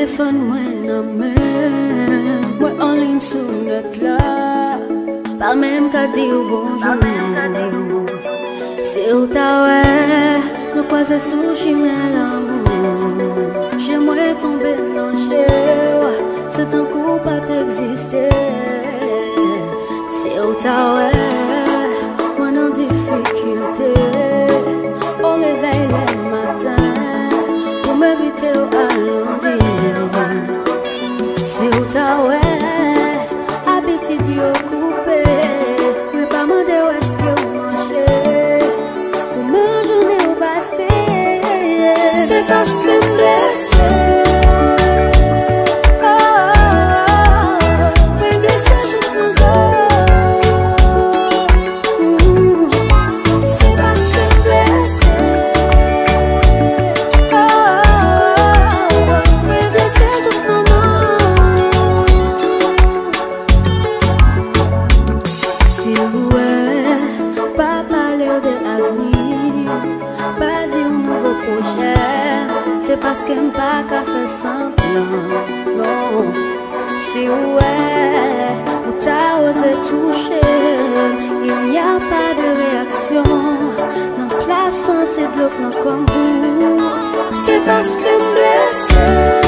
téléphone, moi, non, mais moi, en ligne sur notre là. Pas même qu'à dire bonjour. C'est où t'as ouais, nous croisons sous chimé l'amour. J'aimerais tomber dans chez c'est un coup pas t'exister. C'est où t'as ouais, moi en difficulté. Au réveil le matin, pour m'éviter au lundi. C'est où t'as ouais, habitude yo coupé. Mais pas demander où est-ce que vous mangez. Pour me journée au passé, c'est parce que me blessé. C'est parce que m'pas qu'à faire semblant, non. Si ouais, ou t'as osé toucher, il n'y a pas de réaction. Non, plaçant c'est de l'eau comme vous. C'est parce que m'blesse.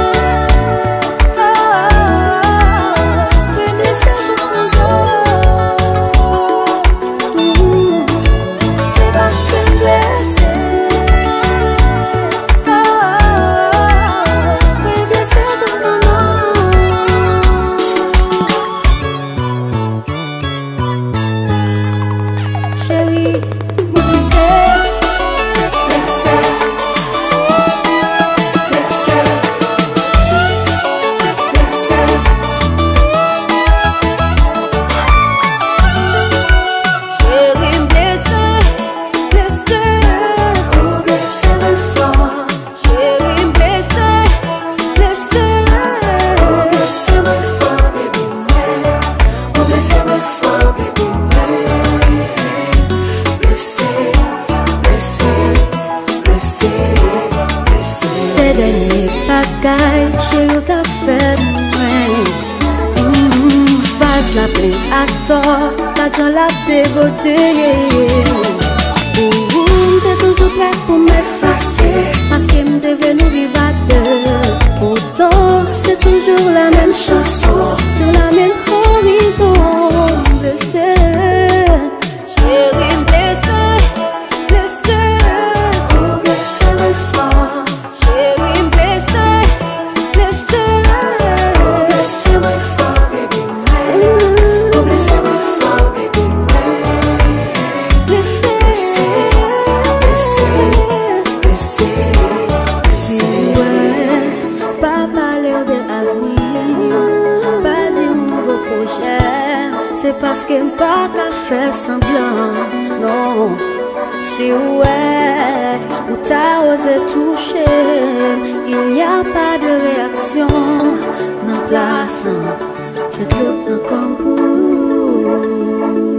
Chérie, t'as fait face la plaie à tort, l'argent l'a dégoté. T'es toujours prêt pour m'effacer, parce que me devait nous vivre à deux. Pourtant, c'est toujours la même chanson, sur la même horizon. Blessé, chérie, blessé, blessé, oh, blessé, mais fort. Chérie, blessé. C'est parce que m'pas qu'à faire semblant, non. Si ouais, ou t'as osé toucher, il n'y a pas de réaction. Non, place, c'est l'autre comme pour.